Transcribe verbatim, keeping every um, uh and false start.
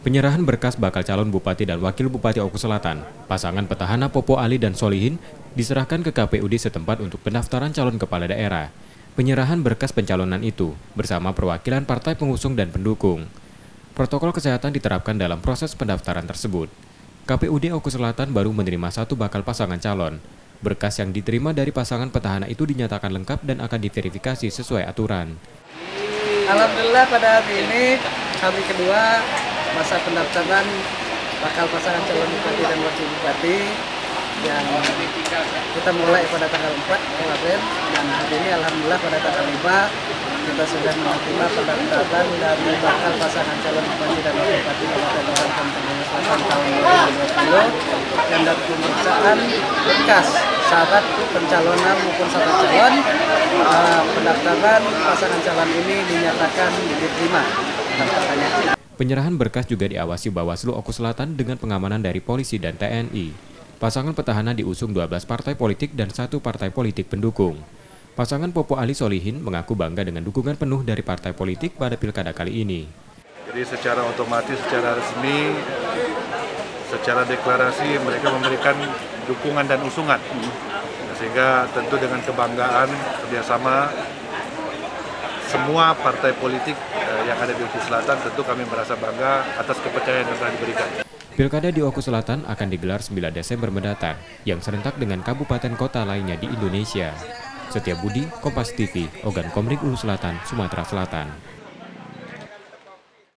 Penyerahan berkas bakal calon Bupati dan Wakil Bupati Oku Selatan, pasangan petahana Popo Ali dan Solihin, diserahkan ke K P U D setempat untuk pendaftaran calon kepala daerah. Penyerahan berkas pencalonan itu bersama perwakilan partai pengusung dan pendukung. Protokol kesehatan diterapkan dalam proses pendaftaran tersebut. K P U D Oku Selatan baru menerima satu bakal pasangan calon. Berkas yang diterima dari pasangan petahana itu dinyatakan lengkap dan akan diverifikasi sesuai aturan. Alhamdulillah pada hari ini hari kedua masa pendaftaran bakal pasangan calon bupati dan wakil bupati yang kita mulai pada tanggal empat kemarin, dan hari ini alhamdulillah pada tanggal lima kita sudah menerima pendaftaran dari bakal pasangan calon bupati dan wakil bupati Kabupaten Orang Tenggara Selatan tahun dua ribu dua puluh, dan dari pemeriksaan berkas syarat pencalonan maupun syarat calon, uh, pendaftaran pasangan calon ini dinyatakan diterima pendaftarannya. Penyerahan berkas juga diawasi Bawaslu Oku Selatan dengan pengamanan dari polisi dan T N I. Pasangan petahana diusung dua belas partai politik dan satu partai politik pendukung. Pasangan Popo Ali Solihin mengaku bangga dengan dukungan penuh dari partai politik pada pilkada kali ini. Jadi secara otomatis, secara resmi, secara deklarasi mereka memberikan dukungan dan usungan. Sehingga tentu dengan kebanggaan kerjasama semua partai politik yang ada di Oku Selatan, tentu kami merasa bangga atas kepercayaan yang telah diberikan. Pilkada di Oku Selatan akan digelar sembilan Desember mendatang, yang serentak dengan kabupaten kota lainnya di Indonesia. Setia Budi, Kompas T V, Ogan Komering Ulu Selatan, Sumatera Selatan.